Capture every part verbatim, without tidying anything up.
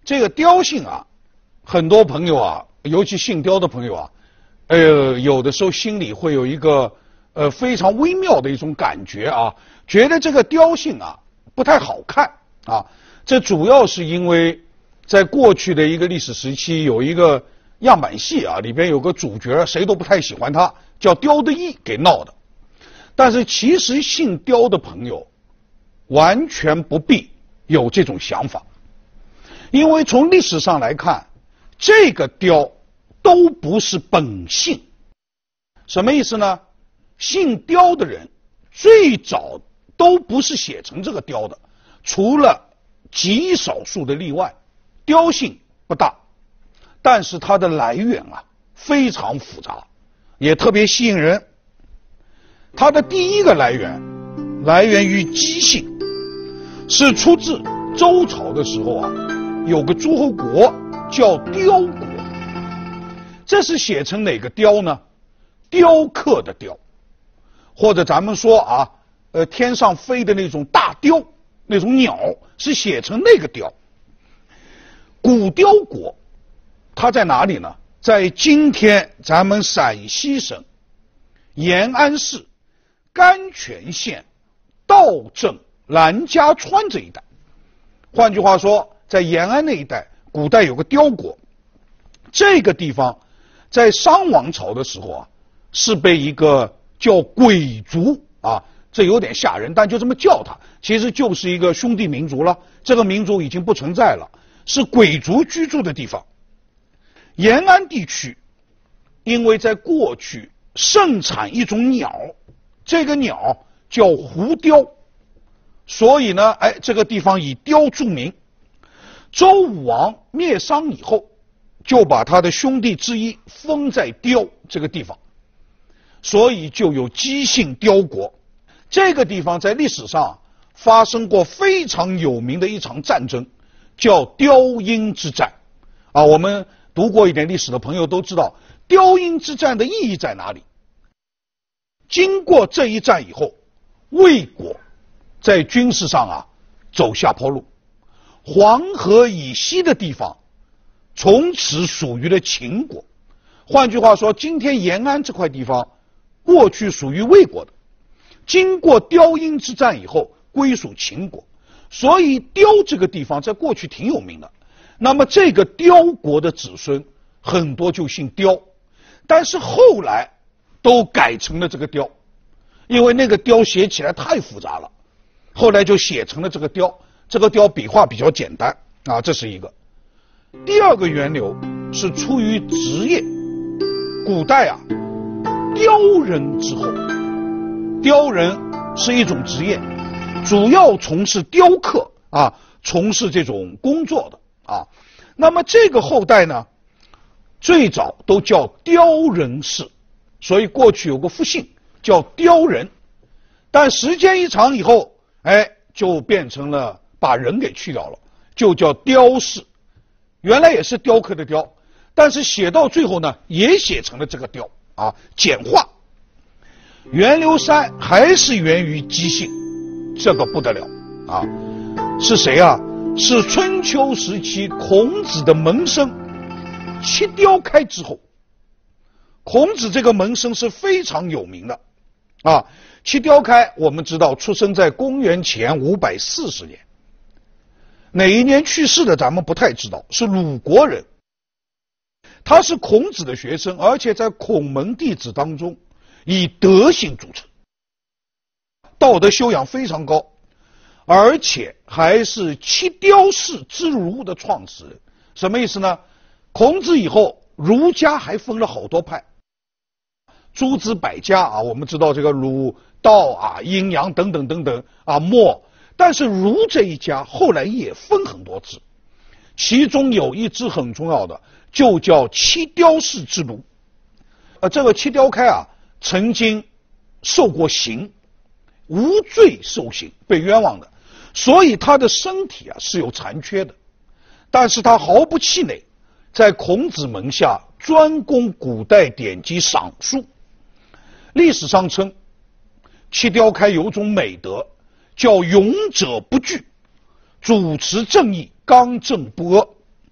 这个雕姓啊，很多朋友啊，尤其姓雕的朋友啊，呃，有的时候心里会有一个呃非常微妙的一种感觉啊，觉得这个雕姓啊不太好看啊。这主要是因为在过去的一个历史时期，有一个样板戏啊，里边有个主角谁都不太喜欢他，叫刁德一给闹的。但是其实姓刁的朋友完全不必有这种想法，因为从历史上来看，这个刁都不是本姓。什么意思呢？姓刁的人最早都不是写成这个刁的，除了极少数的例外，刁姓不大，但是它的来源啊非常复杂，也特别吸引人。它的第一个来源来源于姬姓，是出自周朝的时候啊，有个诸侯国叫雕国，这是写成哪个雕呢？雕刻的雕，或者咱们说啊，呃，天上飞的那种大雕，那种鸟，是写成那个雕。古雕国，它在哪里呢？在今天咱们陕西省延安市甘泉县道镇兰家川这一带。换句话说，在延安那一带，古代有个雕国。这个地方在商王朝的时候啊，是被一个叫鬼族啊，这有点吓人，但就这么叫它，其实就是一个兄弟民族了。这个民族已经不存在了，是鬼族居住的地方。延安地区因为在过去盛产一种鸟，这个鸟叫狐雕，所以呢，哎，这个地方以雕著名。周武王灭商以后，就把他的兄弟之一封在雕这个地方，所以就有姬姓雕国。这个地方在历史上发生过非常有名的一场战争，叫雕阴之战啊。我们读过一点历史的朋友都知道，雕阴之战的意义在哪里？经过这一战以后，魏国在军事上啊走下坡路，黄河以西的地方从此属于了秦国。换句话说，今天延安这块地方过去属于魏国的，经过雕阴之战以后归属秦国，所以雕这个地方在过去挺有名的。那么这个雕国的子孙很多就姓雕，但是后来都改成了这个雕，因为那个雕写起来太复杂了，后来就写成了这个雕。这个雕笔画比较简单啊，这是一个。第二个源流是出于职业，古代啊，雕人之后，雕人是一种职业，主要从事雕刻啊，从事这种工作的啊。那么这个后代呢，最早都叫雕人氏，所以过去有个复姓叫雕人，但时间一长以后，哎，就变成了把人给去掉了，就叫雕氏。原来也是雕刻的雕，但是写到最后呢，也写成了这个雕啊，简化。源流三还是源于姬姓，这个不得了啊！是谁啊？是春秋时期孔子的门生戚雕开之后。孔子这个门生是非常有名的啊。戚雕开我们知道出生在公元前五百四十年，哪一年去世的咱们不太知道，是鲁国人。他是孔子的学生，而且在孔门弟子当中以德行著称，道德修养非常高，而且还是戚雕氏之儒的创始人。什么意思呢？孔子以后儒家还分了好多派，诸子百家啊，我们知道这个儒道啊、阴阳等等等等啊，墨。但是儒这一家后来也分很多支，其中有一支很重要的，就叫戚雕氏之儒。呃，这个戚雕开啊，曾经受过刑，无罪受刑，被冤枉的，所以他的身体啊是有残缺的，但是他毫不气馁，在孔子门下专攻古代典籍赏书。历史上称戚雕开有种美德，叫勇者不惧，主持正义，刚正不阿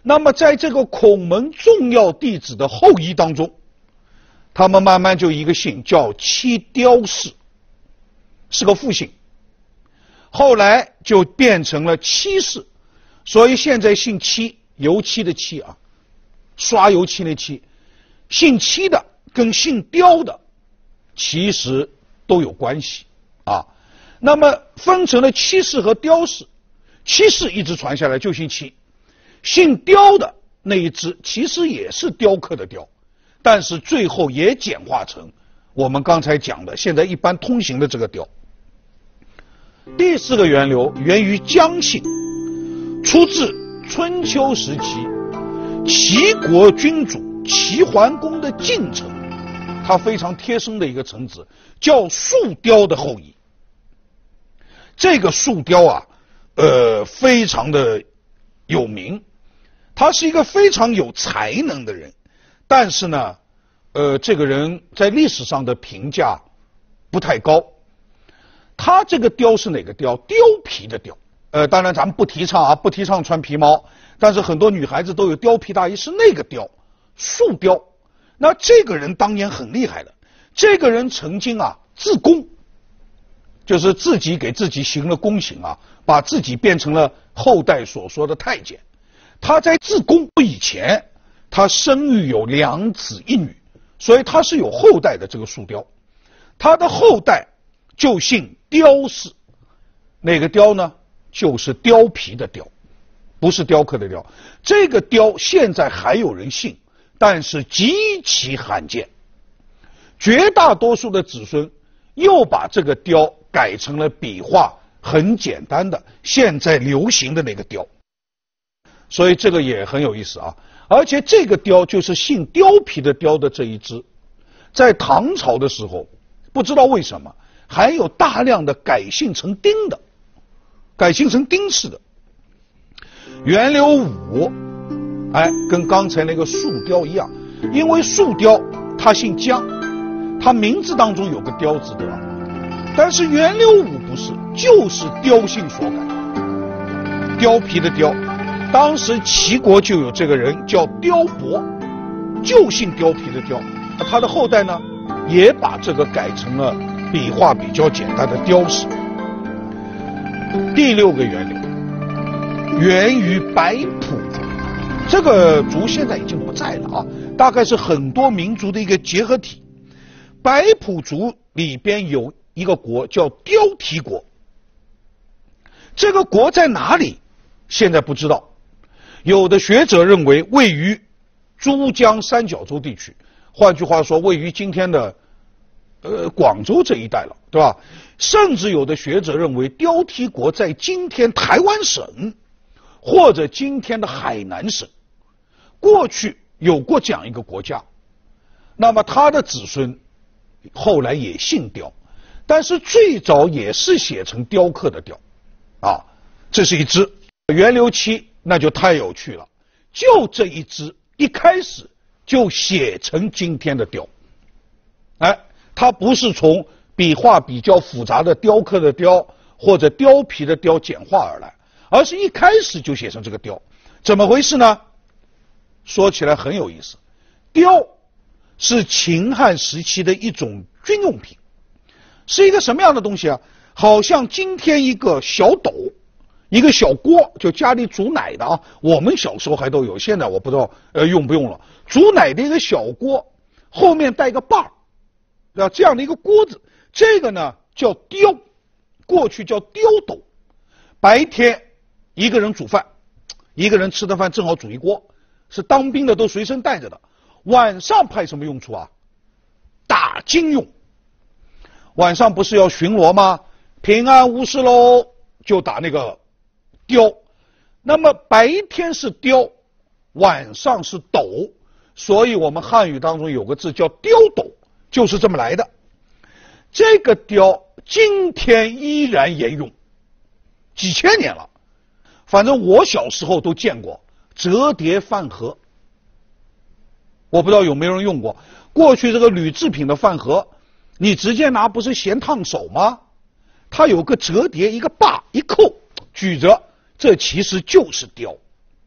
那么在这个孔门重要弟子的后裔当中，他们慢慢就一个姓叫戚雕氏，是个复姓，后来就变成了戚氏，所以现在姓戚，油漆的漆啊，刷油漆的漆，姓戚的跟姓雕的其实都有关系啊。那么分成了戚氏和雕氏，戚氏一直传下来就姓戚，姓雕的那一支其实也是雕刻的雕，但是最后也简化成我们刚才讲的现在一般通行的这个雕。第四个源流源于姜姓，出自春秋时期齐国君主齐桓公的近臣，他非常贴身的一个臣子叫树雕的后裔。这个树雕啊呃非常的有名，他是一个非常有才能的人，但是呢呃这个人在历史上的评价不太高。他这个雕是哪个雕？貂皮的貂。呃当然咱们不提倡啊，不提倡穿皮毛，但是很多女孩子都有貂皮大衣，是那个貂，树雕。那这个人当年很厉害的，这个人曾经啊自宫，就是自己给自己行了宫刑啊，把自己变成了后代所说的太监。他在自宫以前，他生育有两子一女，所以他是有后代的。这个树雕，他的后代就姓雕氏，哪个雕呢？就是貂皮的貂，不是雕刻的雕。这个雕现在还有人信，但是极其罕见。绝大多数的子孙又把这个雕改成了笔画很简单的现在流行的那个雕，所以这个也很有意思啊。而且这个雕就是姓貂皮的貂的这一支，在唐朝的时候不知道为什么还有大量的改姓成丁的，改姓成丁氏的。源流五，哎，跟刚才那个树雕一样，因为树雕他姓姜，他名字当中有个雕字，对吧？但是源流五不是，就是雕姓所改，貂皮的貂。当时齐国就有这个人叫貂伯，就姓貂皮的貂。他的后代呢，也把这个改成了笔画比较简单的雕氏。第六个源流源于白朴族，这个族现在已经不在了啊，大概是很多民族的一个结合体。白朴族里边有一个国叫貂提国，这个国在哪里？现在不知道。有的学者认为位于珠江三角洲地区，换句话说，位于今天的呃广州这一带了，对吧？甚至有的学者认为貂提国在今天台湾省或者今天的海南省，过去有过这样一个国家。那么他的子孙后来也姓貂，但是最早也是写成雕刻的雕啊，这是一支。源流七那就太有趣了，就这一支一开始就写成今天的雕。哎，它不是从笔画比较复杂的雕刻的雕或者貂皮的貂简化而来，而是一开始就写成这个雕。怎么回事呢？说起来很有意思，雕是秦汉时期的一种军用品，是一个什么样的东西啊？好像今天一个小斗，一个小锅，就家里煮奶的啊，我们小时候还都有，现在我不知道呃用不用了。煮奶的一个小锅，后面带个把儿，啊，这样的一个锅子，这个呢叫雕，过去叫雕斗。白天一个人煮饭，一个人吃的饭正好煮一锅，是当兵的都随身带着的。晚上派什么用处啊？打金用。晚上不是要巡逻吗？平安无事喽，就打那个雕。那么白天是雕，晚上是斗，所以我们汉语当中有个字叫雕斗，就是这么来的。这个雕今天依然沿用，几千年了。反正我小时候都见过折叠饭盒，我不知道有没有人用过。过去这个铝制品的饭盒，你直接拿不是嫌烫手吗？它有个折叠，一个把一扣，举着，这其实就是雕。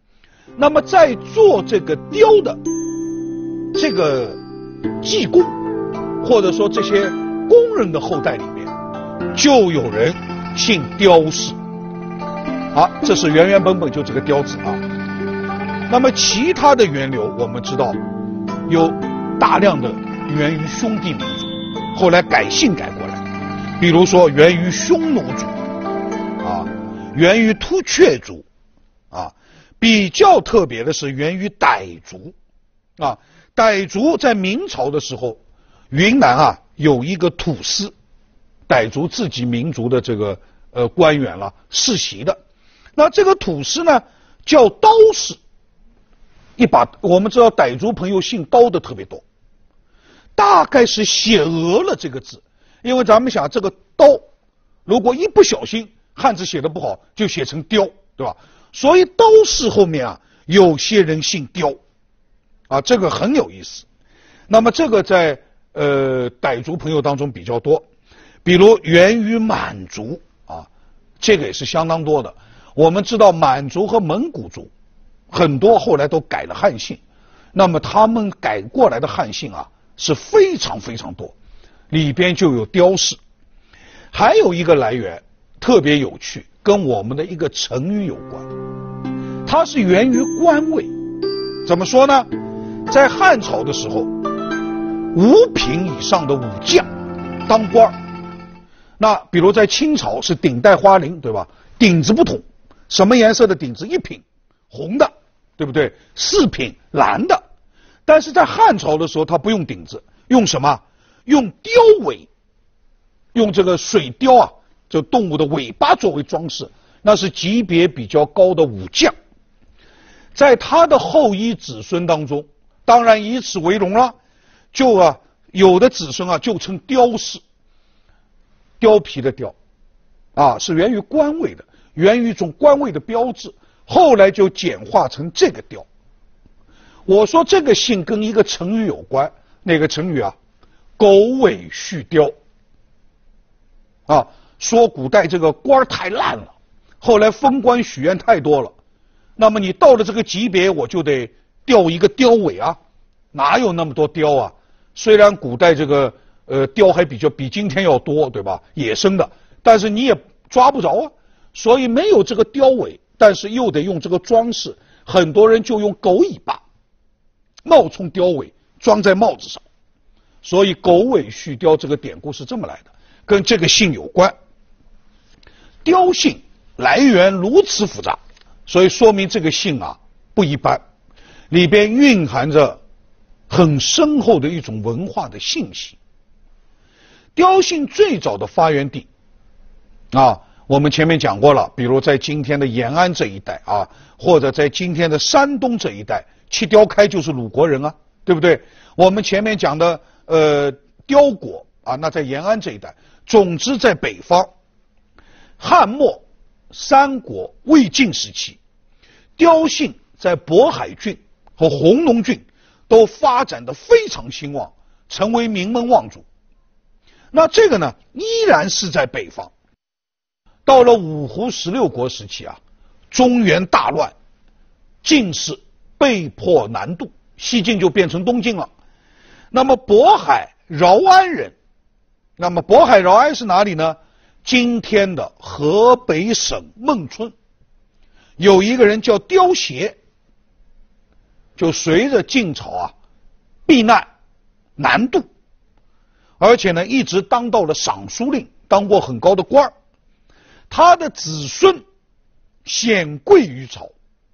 那么在做这个雕的这个技工，或者说这些工人的后代里面，就有人姓刁氏。啊，这是原原本本就这个刁字啊。那么其他的源流我们知道有大量的源于兄弟民族，后来改姓改过来，比如说源于匈奴族啊，源于突厥族啊，比较特别的是源于傣族啊。傣族在明朝的时候，云南啊有一个土司，傣族自己民族的这个呃官员了世袭的，那这个土司呢叫刀氏。一把我们知道傣族朋友姓刀的特别多，大概是写讹了这个字，因为咱们想这个刀，如果一不小心汉字写的不好，就写成雕，对吧？所以刀氏后面啊，有些人姓刁，啊，这个很有意思。那么这个在呃傣族朋友当中比较多，比如源于满族啊，这个也是相当多的。我们知道满族和蒙古族。很多后来都改了汉姓，那么他们改过来的汉姓啊是非常非常多，里边就有刁氏。还有一个来源特别有趣，跟我们的一个成语有关，它是源于官位。怎么说呢？在汉朝的时候，五品以上的武将当官，那比如在清朝是顶戴花翎，对吧？顶子不同，什么颜色的顶子？一品红的，对不对？四品蓝的。但是在汉朝的时候，他不用顶子，用什么？用雕尾，用这个水貂啊，这动物的尾巴作为装饰，那是级别比较高的武将。在他的后裔子孙当中，当然以此为荣了，就啊有的子孙啊就称雕氏，貂皮的貂，啊是源于官位的，源于一种官位的标志。后来就简化成这个调。我说这个姓跟一个成语有关，那个成语啊？狗尾续貂。啊，说古代这个官太烂了，后来封官许愿太多了，那么你到了这个级别，我就得吊一个雕尾啊，哪有那么多雕啊？虽然古代这个呃雕还比较比今天要多，对吧？野生的，但是你也抓不着啊，所以没有这个雕尾。但是又得用这个装饰，很多人就用狗尾巴冒充雕尾装在帽子上，所以狗尾续貂这个典故是这么来的，跟这个姓有关。貂姓来源如此复杂，所以说明这个姓啊不一般，里边蕴含着很深厚的一种文化的信息。貂姓最早的发源地啊我们前面讲过了，比如在今天的延安这一带啊，或者在今天的山东这一带，七雕开就是鲁国人啊，对不对？我们前面讲的呃雕国啊，那在延安这一带。总之在北方，汉末、三国、魏晋时期，雕姓在渤海郡和弘农郡都发展得非常兴旺，成为名门望族。那这个呢，依然是在北方。到了五胡十六国时期啊，中原大乱，晋士被迫南渡，西晋就变成东晋了。那么渤海饶安人，那么渤海饶安是哪里呢？今天的河北省孟村，有一个人叫刁协，就随着晋朝啊避难南渡，而且呢一直当到了尚书令，当过很高的官儿。他的子孙显贵于朝，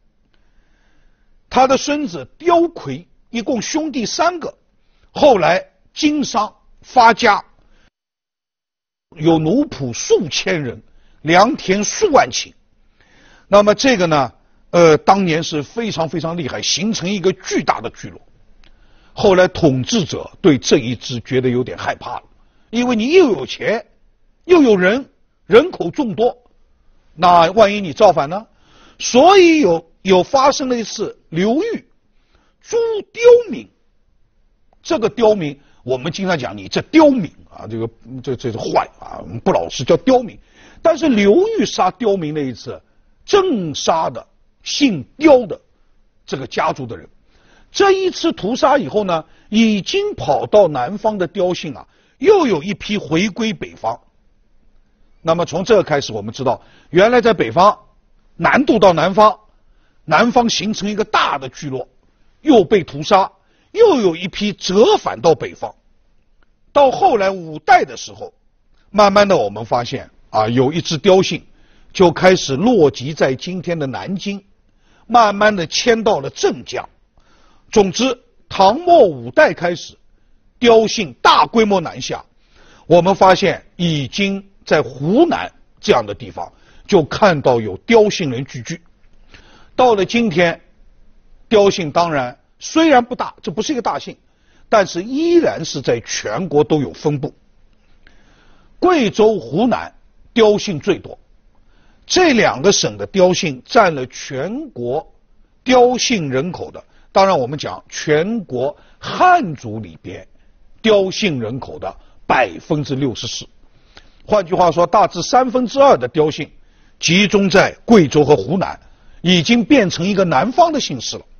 他的孙子刁魁一共兄弟三个，后来经商发家，有奴仆数千人，良田数万顷。那么这个呢呃当年是非常非常厉害，形成一个巨大的聚落。后来统治者对这一支觉得有点害怕了，因为你又有钱又有人，人口众多，那万一你造反呢？所以有有发生了一次刘裕诛刁民。这个刁民我们经常讲你这刁民啊，这个这这是坏啊，不老实叫刁民。但是刘裕杀刁民那一次，正杀的姓刁的这个家族的人。这一次屠杀以后呢，已经跑到南方的雕姓啊，又有一批回归北方。那么从这个开始，我们知道，原来在北方，南渡到南方，南方形成一个大的聚落，又被屠杀，又有一批折返到北方。到后来五代的时候，慢慢的我们发现啊，有一支雕姓就开始落籍在今天的南京，慢慢的迁到了镇江。总之，唐末五代开始，雕姓大规模南下，我们发现已经在湖南这样的地方就看到有雕姓人聚居。到了今天，雕姓当然虽然不大，这不是一个大姓，但是依然是在全国都有分布。贵州、湖南雕姓最多，这两个省的雕姓占了全国雕姓人口的，当然我们讲全国汉族里边雕姓人口的百分之六十四。换句话说，大致三分之二的雕姓集中在贵州和湖南，已经变成一个南方的姓氏了。